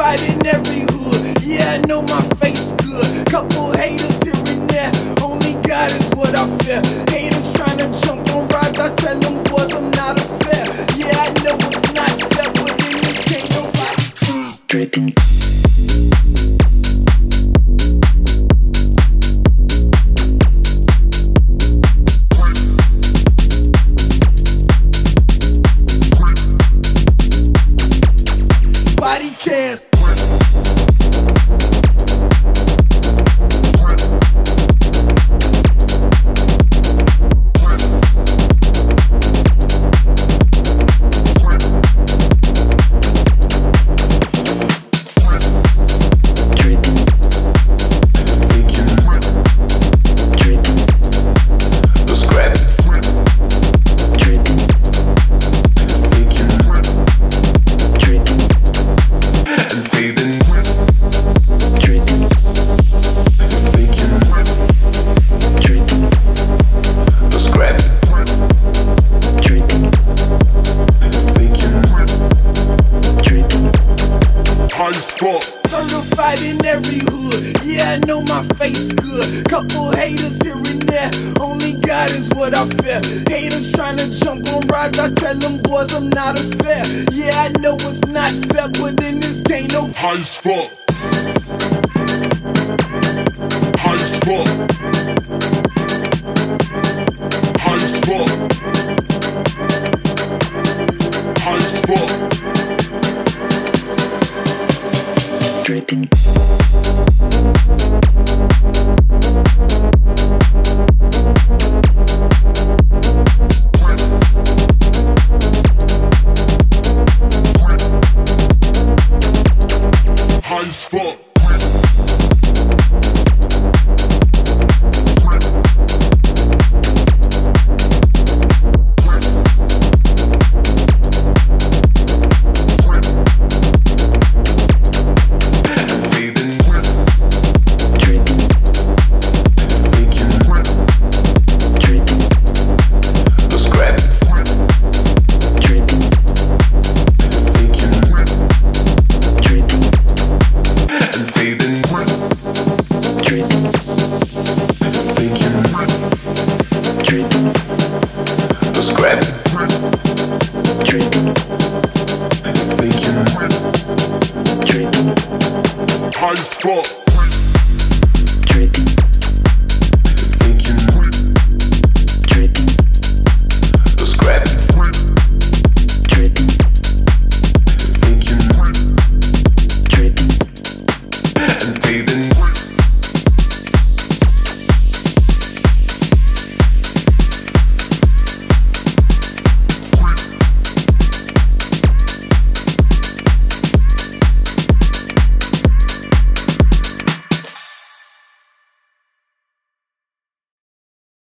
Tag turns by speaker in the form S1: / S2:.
S1: Certified in every hood, yeah, I know my face good. Couple haters here and there, only God is what I fear. Haters trying to jump on rides, I tell them boys I'm not a fair. Yeah, I know it's not fair, but in this can't nobody dripping. Body cams. Certified in every hood, yeah, I know my face good. Couple haters here and there, only God is what I fear. Haters trying to jump on rides, I tell them boys I'm not a fair. Yeah, I know it's not fair, but in this game no
S2: high as fuck. High as fuck. High as fuck. High as fuck.
S1: dripping.
S2: High as fuck. High as fuck.